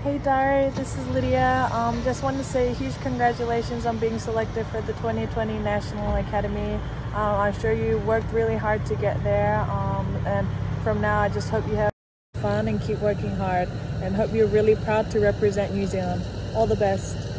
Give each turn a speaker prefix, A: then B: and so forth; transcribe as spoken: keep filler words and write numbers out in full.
A: Hey Dari, this is Lydia. Um, just wanted to say huge congratulations on being selected for the twenty twenty National Academy. Um, I'm sure you worked really hard to get there, um, and from now I just hope you have fun and keep working hard, and hope you're really proud to represent New Zealand. All the best.